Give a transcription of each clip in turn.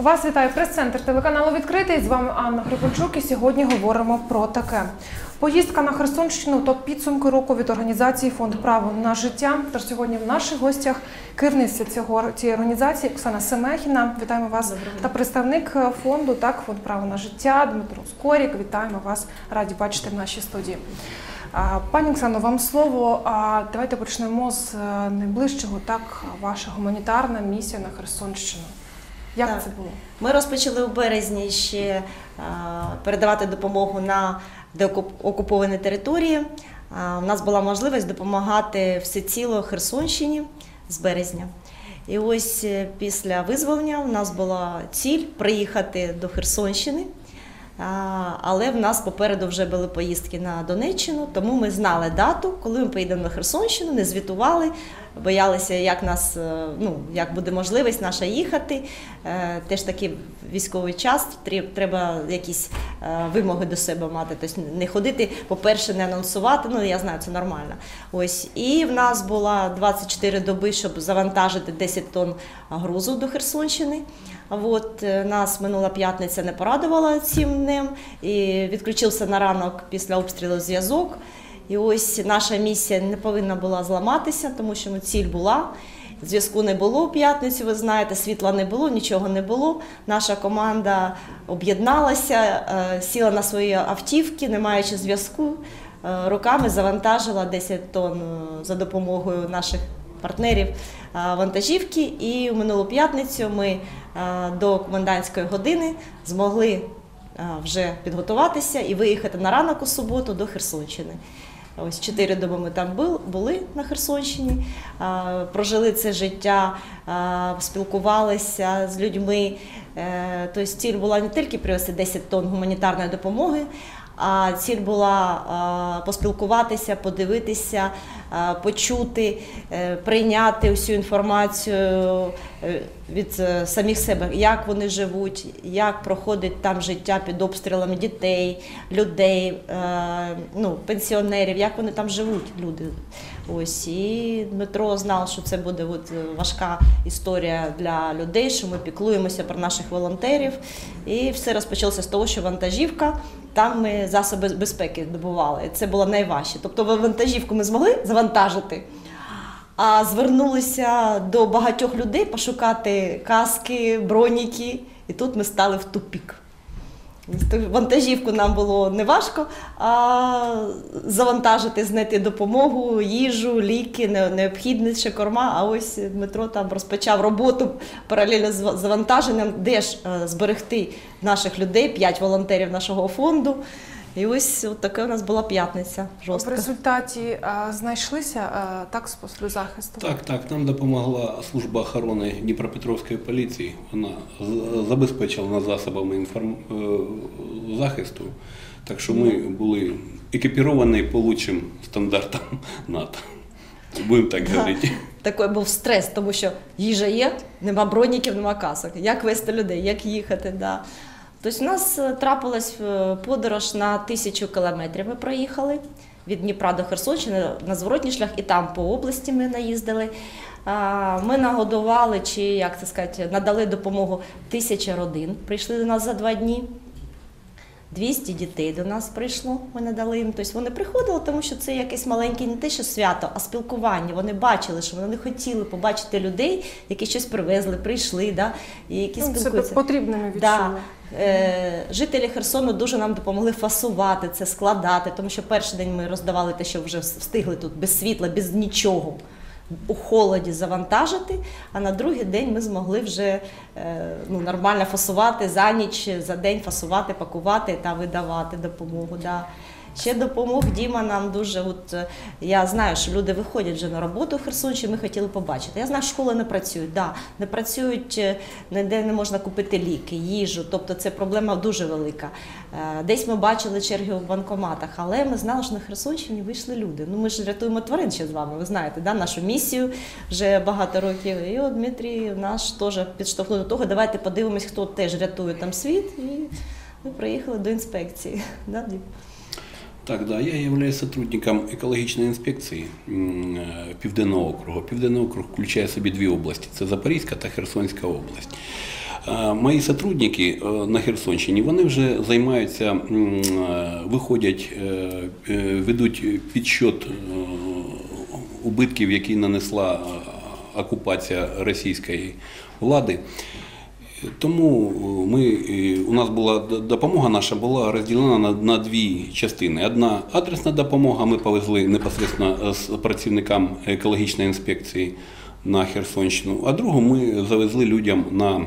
Вас вітає прес-центр телеканалу «Відкритий». З вами Анна Грибанчук і сьогодні говоримо про таке. Поїздка на Херсонщину – топ підсумки року від організації «Фонд Право на життя». Тож сьогодні в наших гостях керівниця цієї організації Оксана Семехіна. Вітаємо вас. Доброго. Та представник фонду, «Фонд Право на життя» Дмитро Скорік. Вітаємо вас. Раді бачити в нашій студії. Пані Оксано, вам слово. Давайте почнемо з найближчого. Ваша гуманітарна місія на Херсонщину. Як це було? Ми розпочали у березні ще передавати допомогу на деокуповані території. У нас була можливість допомагати всеціло Херсонщині з березня. І ось після визволення у нас була ціль приїхати до Херсонщини. Але в нас попереду вже були поїздки на Донеччину, тому ми знали дату, коли ми поїдемо на Херсонщину, не звітували, боялися, як буде можливість наша їхати. Теж такий військовий час, треба якісь вимоги до себе мати, тобто не ходити, по-перше, не анонсувати, я знаю, це нормально. Ось. І в нас було 24 доби, щоб завантажити 10 тонн грузу до Херсонщини. Нас минула п'ятниця не порадувала цим днем, і відключився на ранок після обстрілу зв'язок. І ось наша місія не повинна була зламатися, тому що ціль була. Зв'язку не було в п'ятницю, ви знаєте, світла не було, нічого не було. Наша команда об'єдналася, сіла на свої автівки, не маючи зв'язку, руками завантажила 10 тонн за допомогою наших партнерів вантажівки. І в минулу п'ятницю ми до комендантської години змогли вже підготуватися і виїхати на ранок у суботу до Херсонщини. Ось 4 доби ми там були на Херсонщині, прожили це життя, спілкувалися з людьми. Тобто ціль була не тільки привезти 10 тонн гуманітарної допомоги, а ціль була поспілкуватися, подивитися, почути, прийняти всю інформацію від самих себе, як вони живуть, як проходить там життя під обстрілами дітей, людей, пенсіонерів, як вони там живуть, люди. Ось. І Дмитро знав, що це буде важка історія для людей, що ми піклуємося про наших волонтерів. І все розпочалося з того, що вантажівка, там ми засоби безпеки добували. Це було найважче. Тобто вантажівку ми змогли завантажити, а звернулися до багатьох людей пошукати каски, броніки, і тут ми стали в тупік. Вантажівку нам було неважко, а завантажити, знайти допомогу, їжу, ліки, необхідніше корма. А ось Дмитро там розпочав роботу паралельно з завантаженням, де ж зберегти наших людей, 5 волонтерів нашого фонду. І ось така у нас була п'ятниця жорстка. В результаті знайшлися способи захисту? Так, нам допомогла служба охорони Дніпропетровської поліції. Вона забезпечила нас засобами захисту. Так що ми були екіпіровані по лучшим стандартам НАТО. Будемо так говорити. Такий був стрес, тому що їжа є, нема броніків, нема касок. Як вести людей, як їхати. Тобто у нас трапилась подорож на 1000 кілометрів ми проїхали від Дніпра до Херсонщини на зворотній шлях, і там по області ми наїздили. Ми нагодували, надали допомогу 1000 родин, прийшли до нас за 2 дні. 200 дітей до нас прийшло, ми надали їм. Тобто вони приходили, тому що це якесь маленьке не те, що свято, а спілкування. Вони бачили, що вони хотіли побачити людей, які щось привезли, прийшли, і які спілкуються. Це потрібними відчули. Жителі Херсону дуже нам допомогли фасувати це, складати, тому що перший день ми роздавали те, що вже встигли тут без світла, без нічого, у холоді завантажити, а на другий день ми змогли вже нормально фасувати, за ніч, за день фасувати, пакувати та видавати допомогу. Ще допомог Діма нам дуже, я знаю, що люди виходять вже на роботу в Херсонщині, ми хотіли побачити. Я знаю, що школи не працюють, не працюють, ніде не можна купити ліки, їжу, тобто це проблема дуже велика. Десь ми бачили черги в банкоматах, але ми знали, що на Херсонщині вийшли люди. Ми ж рятуємо тварин ще з вами, ви знаєте, нашу місію вже багато років. І Дмитрій наш теж підштовхнув до того, давайте подивимось, хто теж рятує там світ, і ми приїхали до інспекції. Так, я являюсь сотрудником екологічної інспекції Південного округу. Південний округ включає в собі 2 області – це Запорізька та Херсонська область. Мої сотрудники на Херсонщині, вони вже займаються, виходять, ведуть підсчет убитків, які нанесла окупація російської влади. Тому у нас була допомога наша була розділена на дві частини. Одна адресна допомога, ми повезли непосередньо з працівникам екологічної інспекції на Херсонщину, а другу ми завезли людям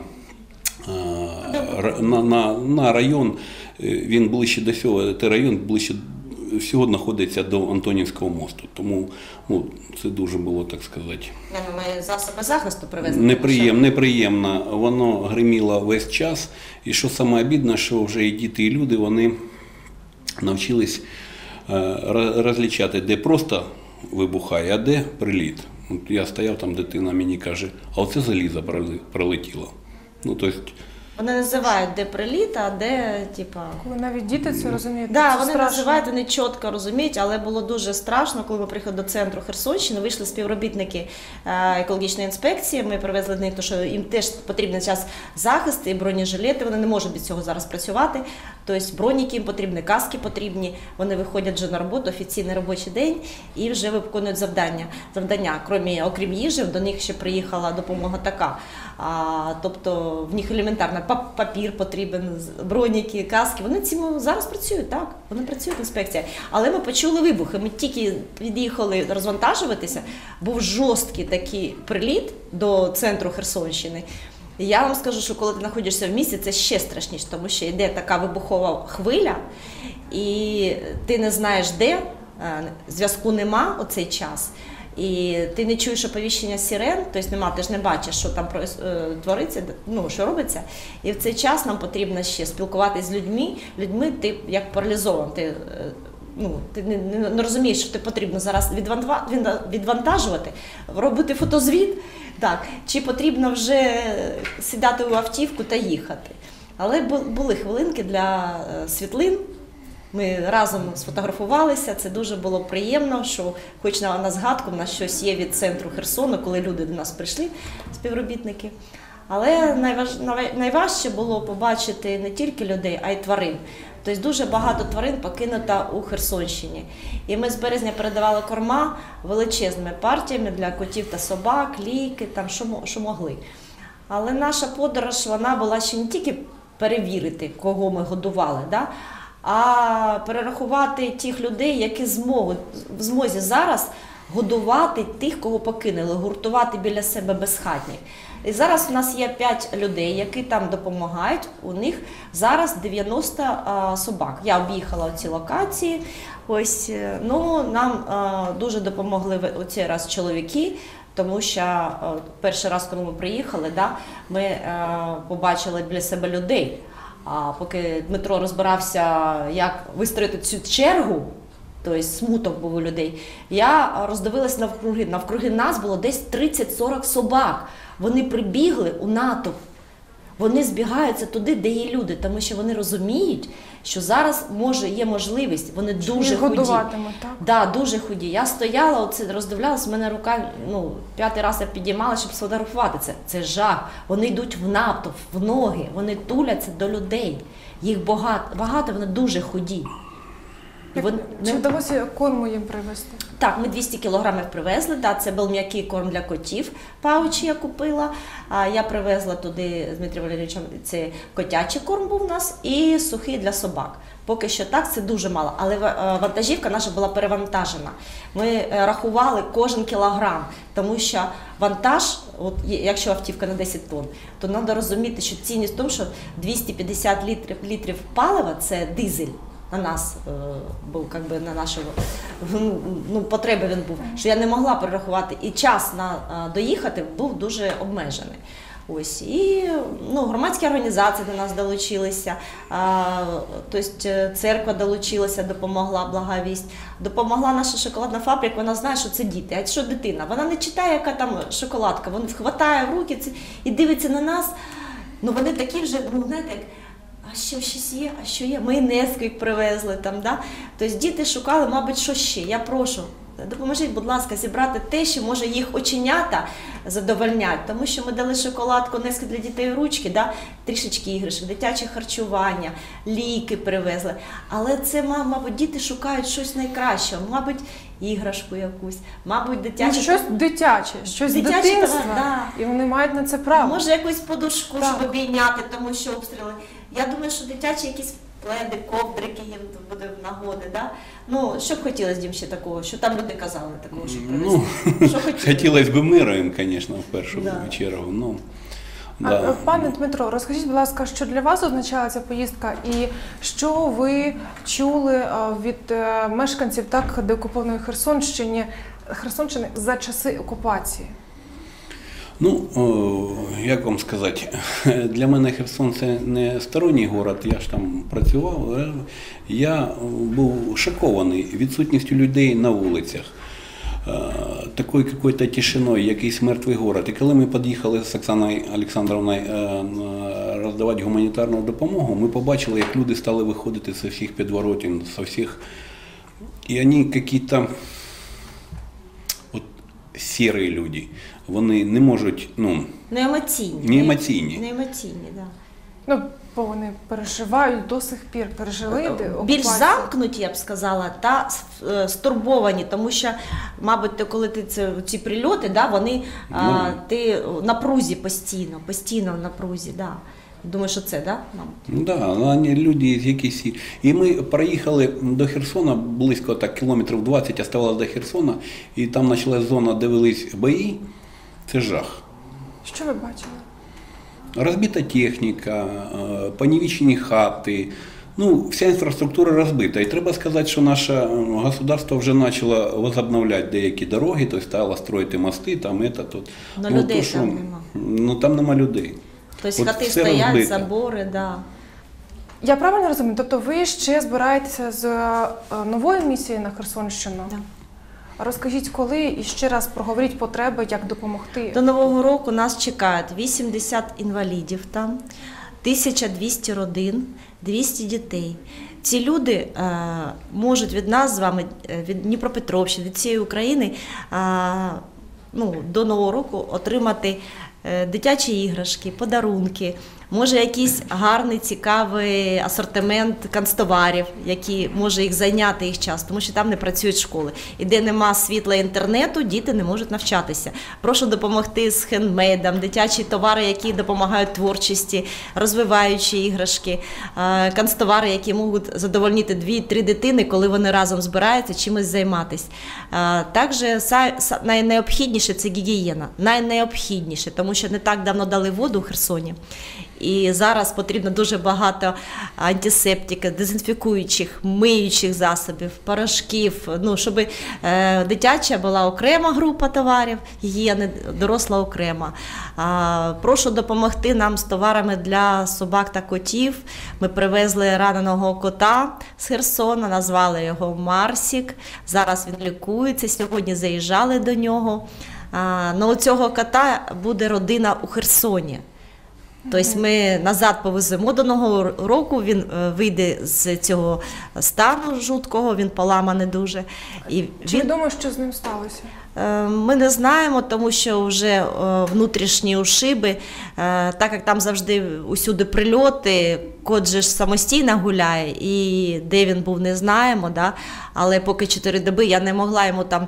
на район, він ближче до цього, цей район ближче всього знаходиться до Антонівського мосту, тому це дуже було, так сказати. Ми засоби захисту привезли. Неприємно, воно гриміло весь час, і що саме обідне, що вже і діти, і люди, вони навчились розлічати, де просто вибухає, а де приліт. От я стояв там, дитина мені каже, а оце залізо пролетіло. Вони називають, де приліт, а де, типа... Коли навіть діти це розуміють, да, це вони страшно. називають, вони чітко розуміють, але було дуже страшно, коли ми приїхали до центру Херсонщини, вийшли співробітники екологічної інспекції, ми привезли до них, тому що їм теж потрібен час захист і бронежилети, вони не можуть без цього зараз працювати, тобто броніки їм потрібні, каски потрібні, вони виходять вже на роботу, офіційний робочий день і вже виконують завдання. Окрім їжі, до них ще приїхала допомога така, тобто в них елементарно папір потрібен, броніки, каски. Вони цим зараз працюють, так, вони працюють, інспекція. Але ми почули вибухи, ми тільки під'їхали розвантажуватися, був жорсткий такий приліт до центру Херсонщини. І я вам скажу, що коли ти знаходишся в місті, це ще страшніше, тому що йде така вибухова хвиля, і ти не знаєш де, зв'язку нема у цей час. І ти не чуєш оповіщення сирен, тобто ти ж не бачиш, що там твориться, що робиться. І в цей час нам потрібно ще спілкуватися з людьми ти як паралізований. Ти не розумієш, що ти потрібно зараз відвантажувати, робити фотозвіт, так, чи потрібно вже сідати у автівку та їхати. Але були хвилинки для світлин. Ми разом сфотографувалися, це дуже було приємно, що хоч на згадку в нас щось є від центру Херсону, коли люди до нас прийшли, співробітники. Але найважче було побачити не тільки людей, а й тварин. Тобто дуже багато тварин покинуто у Херсонщині. І ми з березня передавали корма величезними партіями для котів та собак, ліки, там, що могли. Але наша подорож, вона була ще не тільки перевірити, кого ми годували, да? А перерахувати тих людей, які в змозі зараз годувати тих, кого покинули, гуртувати біля себе безхатніх. І зараз у нас є 5 людей, які там допомагають, у них зараз 90 собак. Я об'їхала ці локації, нам дуже допомогли у цей раз чоловіки, тому що перший раз, коли ми приїхали, ми побачили біля себе людей. А поки Дмитро розбирався, як вистроїти цю чергу, тобто смуток був у людей, я роздивилась навкруги. Навкруги нас було десь 30-40 собак. Вони прибігли у натовп. Вони збігаються туди, де є люди, тому що вони розуміють, що зараз є можливість, вони дуже худі. Так? Да, дуже худі. Я стояла, роздивлялась, в мене рука, 5-й раз я підіймала, щоб сфотографувати це. Це жах. Вони йдуть в натовп, в ноги, вони туляться до людей. Їх багато, вони дуже худі. Чи вдалося корму їм привезти? Так, ми 200 кілограмів привезли, це був м'який корм для котів, паучі я купила. Я привезла туди з Дмитром Валерійовичем, це котячий корм був у нас і сухий для собак. Поки що так, це дуже мало, але вантажівка наша була перевантажена. Ми рахували кожен кілограм, тому що вантаж, якщо автівка на 10 тонн, то треба розуміти, що цінність в тому, що 250 літрів палива – це дизель. На нас був, на нашу потреби він був, що я не могла перерахувати, і час на доїхати був дуже обмежений. І громадські організації до нас долучилися, тобто церква долучилася, допомогла, Благовість, допомогла наша шоколадна фабрика, вона знає, що це діти, а що дитина, вона не читає, яка там шоколадка, вона хватає в руки і дивиться на нас, вони такі вже, знаєте, як, а що щось є, а що є? Ми Несквік привезли там, да? Тобто діти шукали, мабуть, що ще. Я прошу, допоможіть, будь ласка, зібрати те, що може їх оченята задовольнять, тому що ми дали шоколадку, низки для дітей ручки, да? Трішечки іграшок, дитяче харчування, ліки привезли. Але це, мабуть, діти шукають щось найкращого, мабуть, іграшку якусь, мабуть, дитяче. Щось дитяче, щось з Дитяче дитинства, товар, да. і вони мають на це право. Може якусь подушку, Так. щоб обійняти, тому що обстріли. Я думаю, що дитячі якісь пледи, ковдрики їм буде в нагоди. Да? Ну, що б хотілося їм ще такого, що там люди казали такого, щоб привезти? Що хотілося? Хотілося б мира їм, звісно, в першу Да. чергу. Ну, А, да. Пане Дмитро, розкажіть, будь ласка, що для вас означала ця поїздка і що ви чули від мешканців так деокупованої Херсонщини за часи окупації? Ну, як вам сказати, для мене Херсон – це не сторонній город, я ж там працював. Я був шокований відсутністю людей на вулицях, такою якоюсь тишиною, якийсь мертвий город. І коли ми під'їхали з Оксаною Олександровною роздавати гуманітарну допомогу, ми побачили, як люди стали виходити з всіх підворотень, з всіх, і вони якісь сірі люди. Вони не можуть, Не емоційні. Не емоційні. Не емоційні, да. Ну, бо вони переживають до сих пір, пережили окупацію. Більш замкнуті, я б сказала, та стурбовані, тому що, мабуть, коли ти ці прильоти, да, вони, ти в напрузі постійно в напрузі, да. Думаю, що це, да, мабуть? Да, вони люди якісь. І ми проїхали до Херсона, близько так, кілометрів 20 оставалось до Херсона, і там почалась зона, де велись бої. Це жах. Що ви бачили? Розбита техніка, понівечені хати. Ну, вся інфраструктура розбита. І треба сказати, що наше государство вже почало возобновляти деякі дороги, тобто стало строїти мости, там, тут. Но людей там нема. Ну, там нема людей. Тобто От хати все стоять, розбите. забори, да. Я правильно розумію? Тобто ви ще збираєтеся з новою місією на Херсонщину? Да. Розкажіть, коли і ще раз проговоріть потреби, як допомогти. До Нового року нас чекають 80 інвалідів там, 1200 родин, 200 дітей. Ці люди можуть від нас з вами, від Дніпропетровщини, від цієї України, до Нового року отримати дитячі іграшки, подарунки, може якийсь гарний, цікавий асортимент канцтоварів, які може їх зайняти їх час, тому що там не працюють школи. І де нема світла інтернету, діти не можуть навчатися. Прошу допомогти з хендмейдом, дитячі товари, які допомагають творчості, розвиваючі іграшки, канцтовари, які можуть задовольнити 2-3 дитини, коли вони разом збираються чимось займатися. Також найнеобхідніше – це гігієна. Найнеобхідніше, тому що не так давно дали воду у Херсоні. І зараз потрібно дуже багато антисептики, дезінфікуючих, миючих засобів, порошків, щоб дитяча була окрема група товарів, гігієни, доросла окрема. Прошу допомогти нам з товарами для собак та котів. Ми привезли раненого кота з Херсона, назвали його Марсік. Зараз він лікується, сьогодні заїжджали до нього. Но у цього кота буде родина у Херсоні. Тобто ми назад повеземо до Нового року, він вийде з цього стану жуткого, він поламаний дуже. І Чи відомо, що з ним сталося? Ми не знаємо, тому що вже внутрішні ушиби, так як там завжди усюди прильоти, кот же ж самостійно гуляє, і де він був, не знаємо, да? Але поки 4 доби я не могла йому там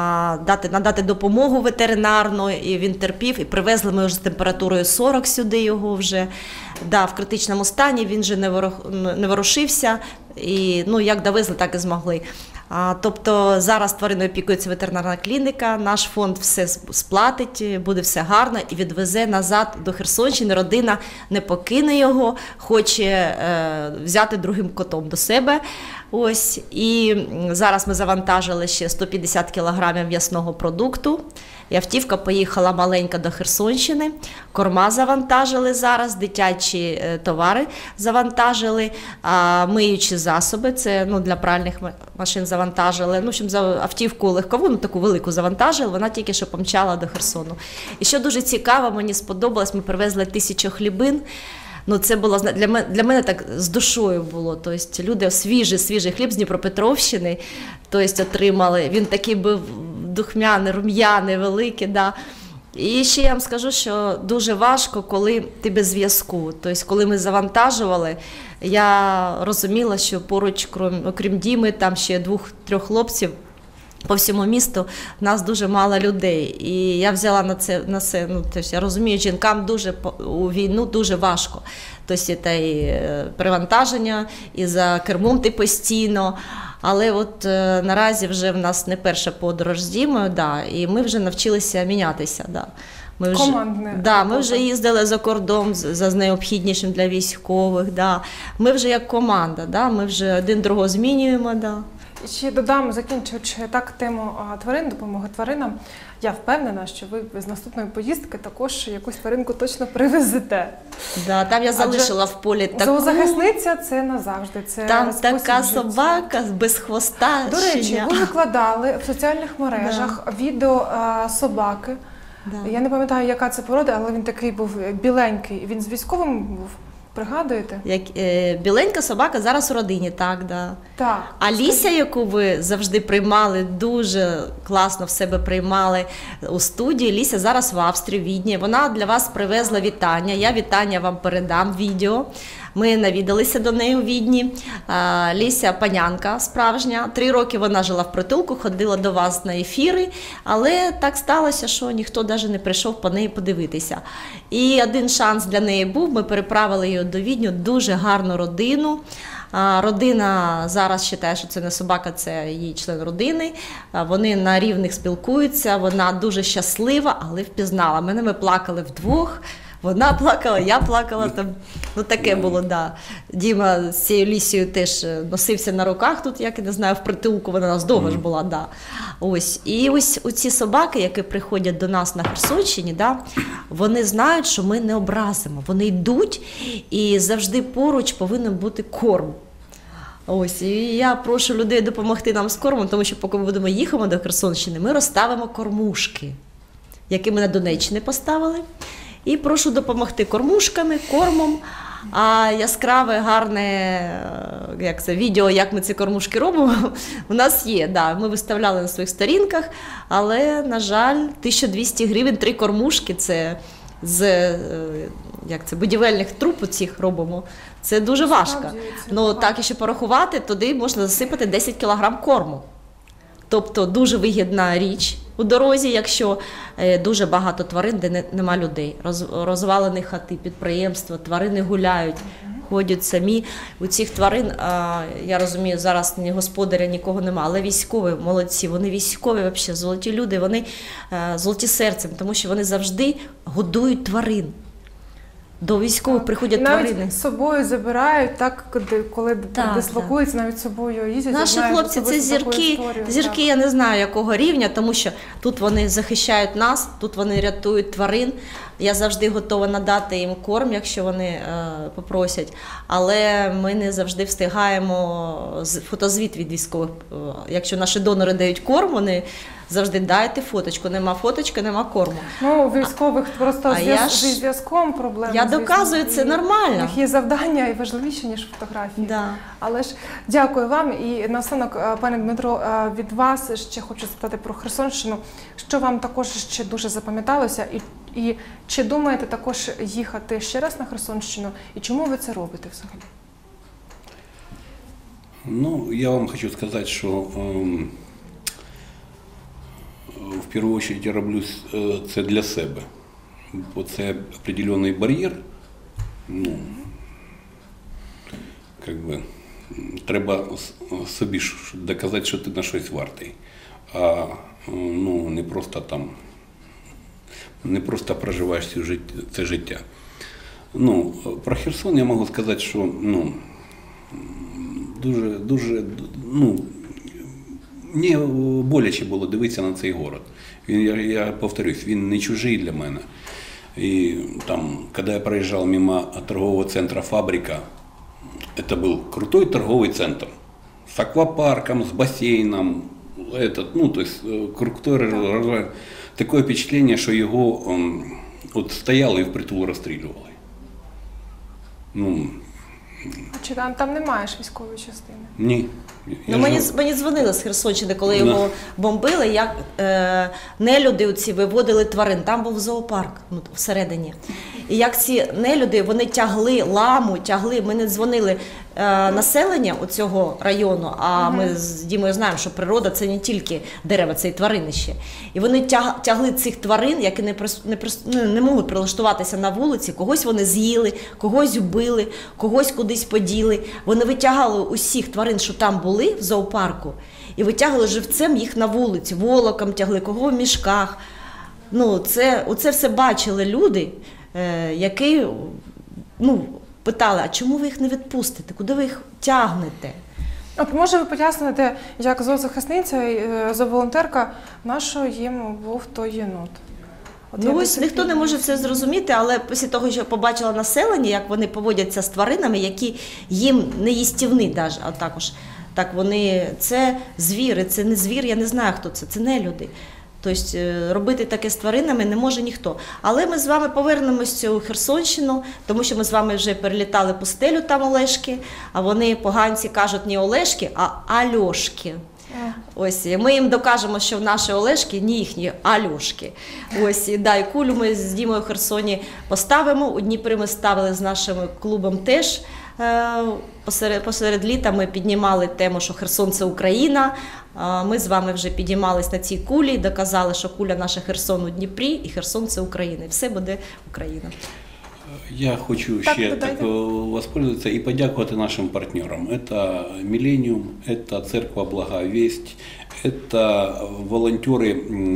надати допомогу ветеринарну, і він терпів, і привезли ми вже з температурою 40 сюди його вже, да, в критичному стані, він вже не ворушився, і як довезли, так і змогли. Тобто зараз твариною опікується ветеринарна клініка, наш фонд все сплатить, буде все гарно і відвезе назад до Херсонщини. Родина не покине його, хоче взяти другим котом до себе. Ось. І зараз ми завантажили ще 150 кілограмів м'ясного продукту. І автівка поїхала маленька до Херсонщини, корма завантажили зараз, дитячі товари завантажили, миючі засоби, це для пральних машин завантажили. Автівку легкову, таку велику завантажили, вона тільки що помчала до Херсону. І що дуже цікаво, мені сподобалось, ми привезли 1000 хлібин. Ну, це було для мене так з душою було. Тобто люди свіжий хліб з Дніпропетровщини, тобто отримали. Він такий був духмяний, рум'яний, великий. Да. І ще я вам скажу, що дуже важко, коли ти без зв'язку. Тобто, коли ми завантажували, я розуміла, що поруч, окрім Діми, там ще 2-3 хлопців, по всьому місту нас дуже мало людей. І я взяла на це, ну, тобто, я розумію, жінкам у війну дуже важко. Тобто, це і перевантаження, і за кермом ти постійно. Але от наразі вже в нас не перша подорож з Дімою, да, і ми вже навчилися мінятися. Да. Ми вже їздили за кордон за необхіднішим для військових. Да. Ми вже як команда, да, ми вже один другого змінюємо. Да. І ще додам, закінчуючи так тему тварин, допомоги тваринам, я впевнена, що ви з наступної поїздки також якусь тваринку точно привезете. Да, там я залишила в полі таку. Зоозахисниця – це назавжди. Це там така собака без хвоста. До речі, ви викладали в соціальних мережах відео собаки. Да. Я не пам'ятаю, яка це порода, але він такий був біленький. Він з військовим був. Пригадуєте? Біленька собака зараз у родині, так, да. Так. А Ліся, яку ви завжди приймали, дуже класно в себе приймали у студії, Ліся зараз в Австрії, в Відні. Вона для вас привезла вітання. Я вітання вам передам, відео. Ми навідалися до неї у Відні. Ліся панянка справжня. 3 роки вона жила в притулку, ходила до вас на ефіри, але так сталося, що ніхто навіть не прийшов по неї подивитися. І один шанс для неї був, ми переправили її до Відню, дуже гарну родину. Родина зараз вважає, що це не собака, це її член родини. Вони на рівних спілкуються, вона дуже щаслива, але впізнала. Ми плакали вдвох. Вона плакала, я плакала, там, ну таке було, да. Діма з цією Лісією теж носився на руках тут, як я не знаю, в притулку, вона у нас довго ж була, да. Ось. І ось ці собаки, які приходять до нас на Херсонщині, да, вони знають, що ми не образимо, вони йдуть і завжди поруч повинен бути корм. Ось, і я прошу людей допомогти нам з кормом, тому що поки ми будемо їхати до Херсонщини, ми розставимо кормушки, які ми на Донеччині поставили. І прошу допомогти кормушками, кормом. А яскраве, гарне відео, як ми ці кормушки робимо, у нас є. Да, ми виставляли на своїх сторінках, але, на жаль, 1200 гривень 3 кормушки, це з будівельних труб цих робимо. Це дуже важко. Ну, так, якщо порахувати, туди можна засипати 10 кг корму. Тобто дуже вигідна річ у дорозі, якщо дуже багато тварин, де нема людей. Розвалені хати, підприємства, тварини гуляють, ходять самі. У цих тварин, я розумію, зараз ні господаря, нікого нема, але військові молодці, вони військові взагалі, золоті люди, вони золоті серцем, тому що вони завжди годують тварин. До військових приходять тварини. Навіть з собою забирають, так, коли дислокуються, навіть з собою їздять. Наші хлопці – це зірки, я не знаю якого рівня, тому що тут вони захищають нас, тут вони рятують тварин. Я завжди готова надати їм корм, якщо вони попросять, але ми не завжди встигаємо фотозвіт від військових. Якщо наші донори дають корм, вони завжди дайте фоточку, нема фоточки, нема корму. Ну, у військових просто зі зв'язком проблеми. Я доказую, це нормально. У них є завдання і важливіше, ніж фотографії. Да. Але ж дякую вам. І наостанок, пане Дмитро, від вас ще хочу запитати про Херсонщину. Що вам також ще дуже запам'яталося? І чи думаєте також їхати ще раз на Херсонщину? І чому ви це робите взагалі? Ну, я вам хочу сказати, що в першу чергу я роблю це для себе. Бо це определенний бар'єр. Ну, треба собі доказати, що ти на щось вартий. А ну, не просто проживаєш це життя. Ну, про Херсон я можу сказати, що ну, мені боляче було дивитися на цей город. Я повторюсь, він не чужий для мене. І там, коли я проїжджав мимо торгового центру «Фабрика», це був крутой торговий центр з аквапарком, з басейном, крутой, таке впечатлення, що його от стояли і впритул розстрілювали. Ну, А чи там немає ж військової частини? ні. Ну, мені дзвонили з Херсонщини, коли його бомбили, як нелюди оці виводили тварин. Там був зоопарк всередині. І як ці нелюди, вони тягли ламу, ми не дзвонили населення цього району, а ми з Дімою знаємо, що природа – це не тільки дерева, це і тваринище. І вони тягли цих тварин, які не можуть прилаштуватися на вулиці, когось вони з'їли, когось вбили, когось кудись поділи. Вони витягали усіх тварин, що там були в зоопарку, і витягли живцем їх на вулиці, волоком тягли, кого в мішках. Ну, оце все бачили люди, які питали, а чому ви їх не відпустите, куди ви їх тягнете? От може ви поясните, як зоозахисниця і зооволонтерка, на що їм був той єнот? Ось ніхто не може це зрозуміти, але після того, що побачила населення, як вони поводяться з тваринами, які їм не їстівні навіть, а також. Так вони, це звіри, це не звір, я не знаю, хто це не люди. Тобто робити таке з тваринами не може ніхто. Але ми з вами повернемося у Херсонщину, тому що ми з вами вже перелітали пустелю, там Олешки, а вони, поганці, кажуть не Олешки, а Альошки. Ось, і ми їм докажемо, що в наші Олешки не їхні Альошки. Ось, і кулю ми з Дімою в Херсоні поставимо. У Дніпрі ми ставили з нашим клубом теж. Посеред літа ми піднімали тему, що Херсон – це Україна. Ми з вами вже підіймались на цій кулі і доказали, що куля наша Херсон у Дніпрі і Херсон – це Україна. І все буде Україна. Я хочу ще воспользоваться и подякувати нашим партнерам. Это Millennium, это Церква Блага Весть, это волонтеры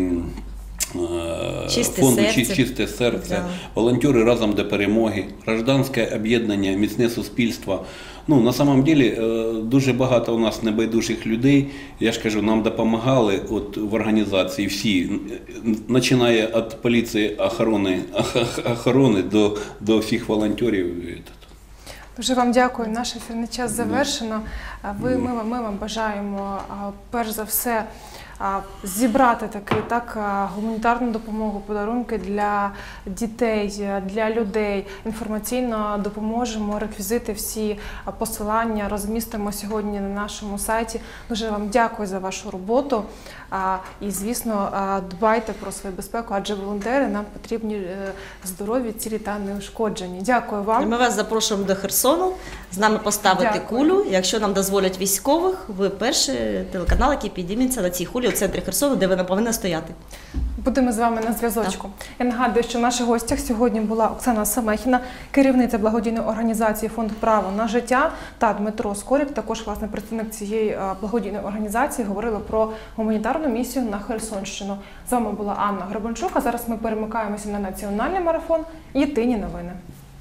фонду «Чисте серце», да. волонтери «Разом до перемоги», гражданське об'єднання «Міцне суспільство». Ну, на самом деле, дуже багато у нас небайдужих людей, я ж кажу, нам допомагали в організації всі, починає від поліції охорони до всіх волонтерів. Дуже вам дякую, наш ефірний час завершено. Ми вам бажаємо, перш за все, зібрати гуманітарну допомогу, подарунки для дітей, для людей. Інформаційно допоможемо, реквізити всі посилання розмістимо сьогодні на нашому сайті. Дуже вам дякую за вашу роботу і, звісно, дбайте про свою безпеку, адже волонтери нам потрібні здорові, цілі та неушкоджені. Дякую вам. Ми вас запрошуємо до Херсону, з нами поставити кулю. Якщо нам дозволять військових, ви перший телеканал, який підійметься на цій кулі у центрі Херсону, де вона повинна стояти. Будемо з вами на зв'язочку. Я нагадую, що в наших гостях сьогодні була Оксана Семехіна, керівниця благодійної організації «Фонд Право на життя», та Дмитро Скорик, також власне представник цієї благодійної організації, говорили про гуманітарну місію на Херсонщину. З вами була Анна Гребенчук, а зараз ми перемикаємося на національний марафон «Єдині новини».